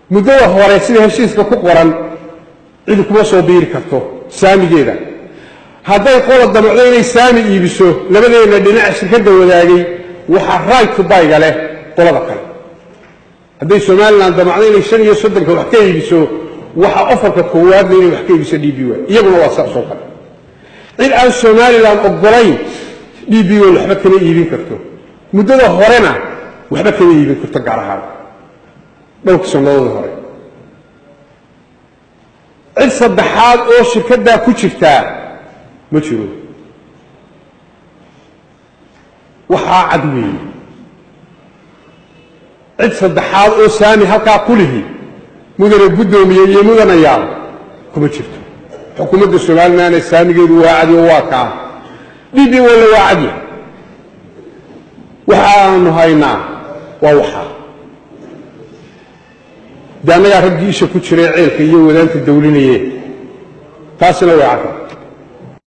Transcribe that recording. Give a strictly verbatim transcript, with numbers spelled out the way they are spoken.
muddada hore sida heshiiska ku qoran cid kuma soo biiri karto saamigeeda hadday qola damacdo inay saami iibiso labadeena dhinac shirkadda wadaagay waxa right to buy gale qolada kale hadday Soomaaliland damacdo inay shan iyo soddon wax ka iibiso waxa offerka koowaad inay wax ka iibiso D B one iyaguna waa sax soo kale cid aan Soomaaliland ogolayn D B one waxba kama iibin karto muddada horena waxba kama iibin karto gaar ahaan dhowrkii sannadood hore cid saddexaad oo shirkadda ku jirta ma jiro waxa cad weeye cid saddexaad oo saami halkaa ku lihi mudane guddoomiye iyo mudanayaal kuma jirto xukuumadda Soomaaliland saamigeedu waa cad oo waa kaa D B one waa cad waxaanu haynaa waa waxa daanaga raggiisa ku jiray ceelka iyo wadaanta dawlinayeen taasina waa cad